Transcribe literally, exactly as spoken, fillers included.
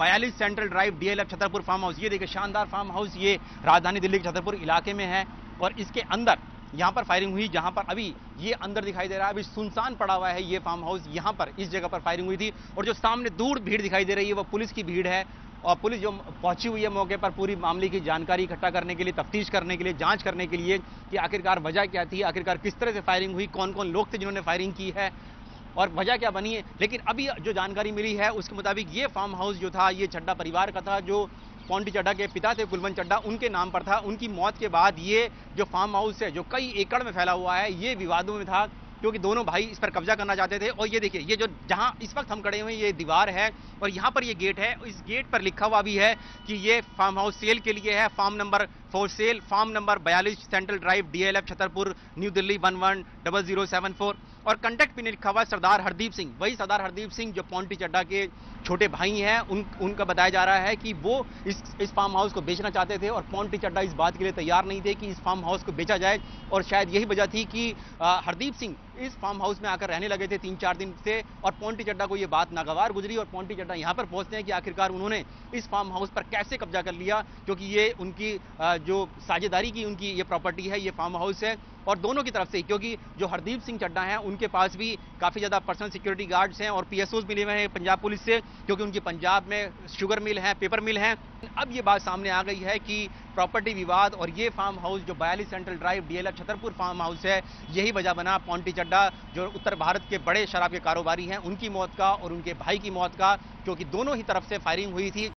बयालीस central drive DLF Chhatarpur farm house. ये देखिए शानदार फार्म हाउस, ये राजधानी दिल्ली के छतरपुर इलाके में है और इसके अंदर यहां पर फायरिंग हुई, जहां पर अभी ये अंदर दिखाई दे रहा है, अभी सुनसान पड़ा हुआ है ये फार्म हाउस। यहां पर इस जगह पर फायरिंग हुई थी और जो सामने दूर भीड़ दिखाई दे रही है वो पुलिस की भीड़ है और पुलिस जो पहुंची हुई है मौके पर पूरी मामले की जानकारी इकट्ठा करने के लिए, तफ्तीश करने के लिए, जांच करने के लिए कि आखिरकार वजह क्या थी, आखिरकार किस तरह से फायरिंग हुई, कौन कौन लोग थे जिन्होंने फायरिंग की है और वजह क्या बनी है। लेकिन अभी जो जानकारी मिली है उसके मुताबिक ये फार्म हाउस जो था ये चड्ढा परिवार का था, जो पॉन्टी चड्ढा के पिता थे कुलवंत चड्ढा, उनके नाम पर था। उनकी मौत के बाद ये जो फार्म हाउस है जो कई एकड़ में फैला हुआ है ये विवादों में था क्योंकि दोनों भाई इस पर कब्जा करना चाहते थे। और ये देखिए ये जो जहां इस वक्त हम खड़े हुए हैं ये दीवार है और यहां पर ये गेट है, इस गेट पर लिखा हुआ भी है कि ये फार्म हाउस सेल के लिए है, farm number for sale, farm number बयालीस central drive DLF Chhatarpur new Delhi one one double zero seven four और कंटेक्ट पे लिखा हुआ है सरदार हरदीप सिंह। वही सरदार हरदीप सिंह जो पॉन्टी चड्ढा के छोटे भाई हैं, उन उनका बताया जा रहा है कि वो इस इस फार्म हाउस को बेचना चाहते थे और पॉन्टी चड्ढा इस बात के लिए तैयार नहीं थे कि इस फार्म हाउस को बेचा जाए। और शायद यही वजह थी कि हरदीप सिंह इस फार्म हाउस में आकर रहने लगे थे तीन चार दिन से और पॉन्टी चड्ढा को ये बात नागवार गुजरी और पॉन्टी चड्ढा यहाँ पर पहुंचते हैं कि आखिरकार उन्होंने इस फार्म हाउस पर कैसे कब्जा कर लिया, क्योंकि ये उनकी जो साझेदारी की उनकी ये प्रॉपर्टी है, ये फार्म हाउस है। और दोनों की तरफ से, क्योंकि जो हरदीप सिंह चड्ढा हैं उनके पास भी काफी ज्यादा पर्सनल सिक्योरिटी गार्ड्स हैं और पीएसओज मिले हुए हैं पंजाब पुलिस से, क्योंकि उनकी पंजाब में शुगर मिल है, पेपर मिल है। अब ये बात सामने आ गई है कि प्रॉपर्टी विवाद और ये फार्म हाउस जो बयालीस central drive DLF Chhatarpur farm house है यही वजह बना पॉन्टी चड्ढा जो उत्तर भारत के बड़े शराब के कारोबारी हैं उनकी मौत का और उनके भाई की मौत का, क्योंकि दोनों ही तरफ से फायरिंग हुई थी।